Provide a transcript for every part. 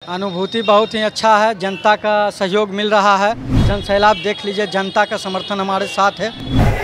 अनुभूति बहुत ही अच्छा है। जनता का सहयोग मिल रहा है। जन सैलाब देख लीजिए, जनता का समर्थन हमारे साथ है।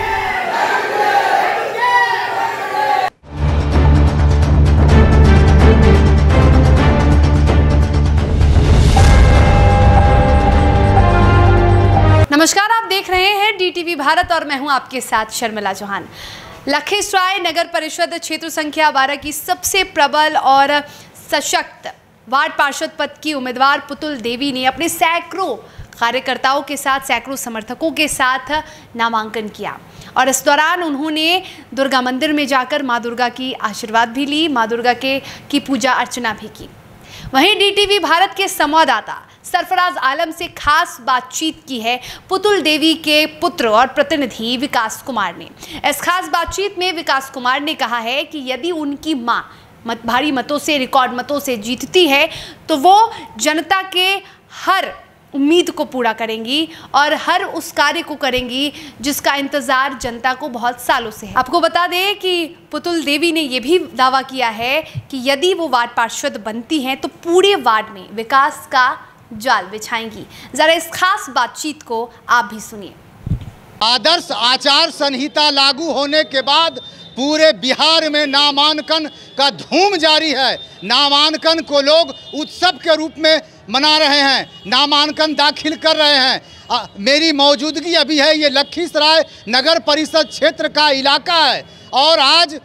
नमस्कार, आप देख रहे हैं DTV भारत और मैं हूं आपके साथ शर्मिला चौहान। लखीसराय नगर परिषद क्षेत्र संख्या 12 की सबसे प्रबल और सशक्त वार्ड पार्षद पद की उम्मीदवार पुतुल देवी ने अपने सैकड़ों कार्यकर्ताओं के साथ, सैकड़ों समर्थकों के साथ नामांकन किया और इस दौरान उन्होंने दुर्गा मंदिर में जाकर मां दुर्गा की आशीर्वाद भी ली, मां दुर्गा की पूजा अर्चना भी की। वहीं DTV भारत के संवाददाता सरफराज आलम से खास बातचीत की है पुतुल देवी के पुत्र और प्रतिनिधि विकास कुमार ने। इस खास बातचीत में विकास कुमार ने कहा है कि यदि उनकी मां भारी मतों से, रिकॉर्ड मतों से जीतती है तो वो जनता के हर उम्मीद को पूरा करेंगी और हर उस कार्य को करेंगी जिसका इंतजार जनता को बहुत सालों से है। आपको बता दें कि पुतुल देवी ने यह भी दावा किया है कि यदि वो वार्ड पार्षद बनती हैं तो पूरे वार्ड में विकास का जाल बिछाएंगी। जरा इस खास बातचीत को आप भी सुनिए। आदर्श आचार संहिता लागू होने के बाद पूरे बिहार में नामांकन का धूम जारी है। नामांकन को लोग उत्सव के रूप में मना रहे हैं, नामांकन दाखिल कर रहे हैं। मेरी मौजूदगी अभी है, ये लखीसराय नगर परिषद क्षेत्र का इलाका है और आज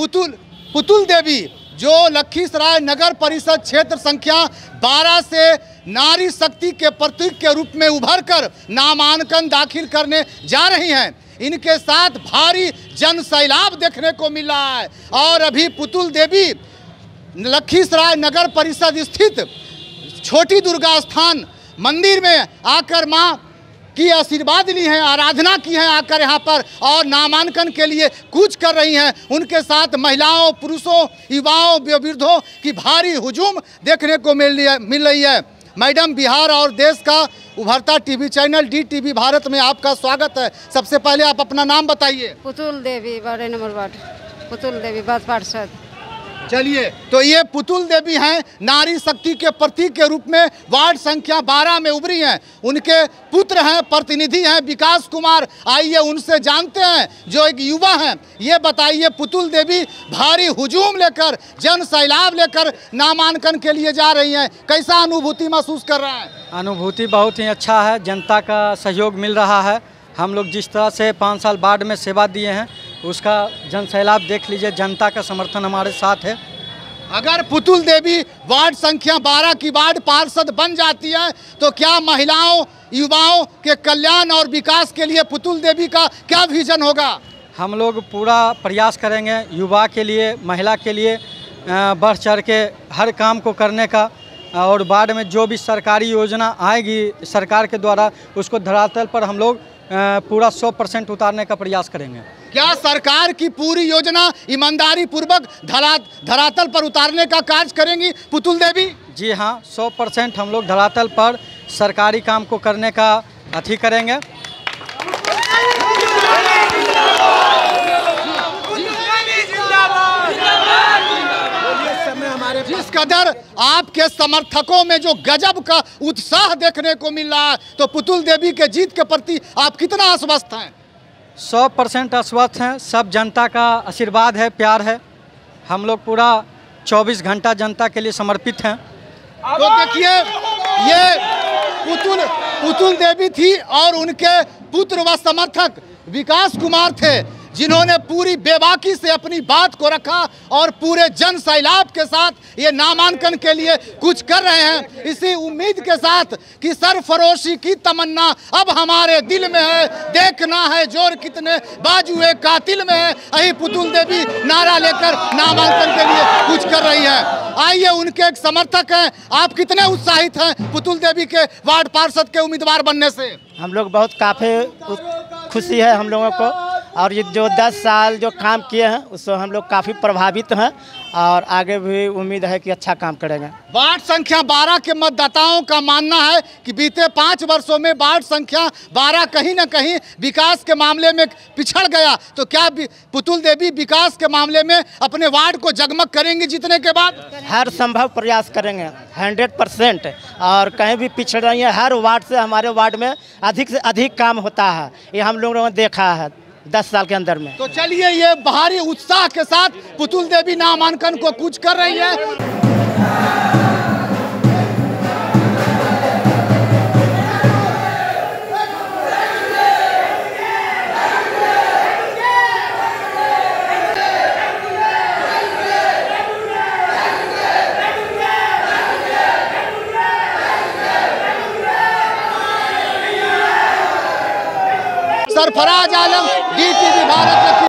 पुतुल देवी जो लखीसराय नगर परिषद क्षेत्र संख्या 12 से नारी शक्ति के प्रतीक के रूप में उभर कर नामांकन दाखिल करने जा रही हैं। इनके साथ भारी जन सैलाब देखने को मिल रहा है और अभी पुतुल देवी लखीसराय नगर परिषद स्थित छोटी दुर्गा स्थान मंदिर में आकर मां की आशीर्वाद ली है, आराधना की है आकर यहाँ पर और नामांकन के लिए कूच कर रही हैं। उनके साथ महिलाओं, पुरुषों, युवाओं, वृद्धों की भारी हुजूम देखने को मिल रही है। मैडम, बिहार और देश का उभरता टीवी चैनल DTV भारत में आपका स्वागत है। सबसे पहले आप अपना नाम बताइए। Putul Devi, 12 number ward, Putul Devi ward पार्षद। चलिए, तो ये पुतुल देवी हैं, नारी शक्ति के प्रतीक के रूप में वार्ड संख्या 12 में उभरी हैं। उनके पुत्र हैं, प्रतिनिधि हैं विकास कुमार। आइए उनसे जानते हैं, जो एक युवा हैं। ये बताइए, पुतुल देवी भारी हुजूम लेकर, जन सैलाब लेकर नामांकन के लिए जा रही हैं, कैसा अनुभूति महसूस कर रहा है? अनुभूति बहुत ही अच्छा है। जनता का सहयोग मिल रहा है। हम लोग जिस तरह से 5 साल वार्ड में सेवा दिए हैं, उसका जन सैलाब देख लीजिए, जनता का समर्थन हमारे साथ है। अगर पुतुल देवी वार्ड संख्या 12 की वार्ड पार्षद बन जाती है तो क्या महिलाओं, युवाओं के कल्याण और विकास के लिए पुतुल देवी का क्या विजन होगा? हम लोग पूरा प्रयास करेंगे युवा के लिए, महिला के लिए बढ़ चढ़ के हर काम को करने का और वार्ड में जो भी सरकारी योजना आएगी सरकार के द्वारा उसको धरातल पर हम लोग पूरा 100% उतारने का प्रयास करेंगे। क्या सरकार की पूरी योजना ईमानदारी पूर्वक धरातल पर उतारने का कार्य करेंगी पुतुल देवी? जी हाँ, 100% हम लोग धरातल पर सरकारी काम को करने का अथी करेंगे। जिस कदर आपके समर्थकों में जो गजब का उत्साह देखने को मिल रहा है, तो पुतुल देवी के जीत के प्रति आप कितना आश्वस्त हैं? 100% आश्वस्त हैं। सब जनता का आशीर्वाद है, प्यार है। हम लोग पूरा 24 घंटा जनता के लिए समर्पित हैं। तो देखिए, ये पुतुल देवी थी और उनके पुत्र व समर्थक विकास कुमार थे, जिन्होंने पूरी बेबाकी से अपनी बात को रखा और पूरे जन सैलाब के साथ ये नामांकन के लिए कुछ कर रहे हैं, इसी उम्मीद के साथ कि सरफरोशी की तमन्ना अब हमारे दिल में है, देखना है जोर कितने बाजुए कातिल में है। यही पुतुल देवी नारा लेकर नामांकन के लिए कुछ कर रही है। आइए, उनके एक समर्थक हैं। आप कितने उत्साहित हैं पुतुल देवी के वार्ड पार्षद के उम्मीदवार बनने से? हम लोग बहुत काफ़ी खुशी है हम लोगों को और ये जो 10 साल जो काम किए हैं उससे हम लोग काफ़ी प्रभावित हैं और आगे भी उम्मीद है कि अच्छा काम करेंगे। वार्ड संख्या 12 के मतदाताओं का मानना है कि बीते 5 वर्षों में वार्ड संख्या 12 कहीं न कहीं विकास के मामले में पिछड़ गया, तो क्या पुतुल देवी विकास के मामले में अपने वार्ड को जगमग करेंगे जीतने के बाद? हर संभव प्रयास करेंगे 100%, और कहीं भी पिछड़ रही है। हर वार्ड से हमारे वार्ड में अधिक से अधिक काम होता है, ये हम लोगों ने देखा है 10 साल के अंदर में। तो चलिए, ये भारी उत्साह के साथ पुतुल देवी नामांकन को कूच कर रही है। सरफराज आलम, DTV भारत।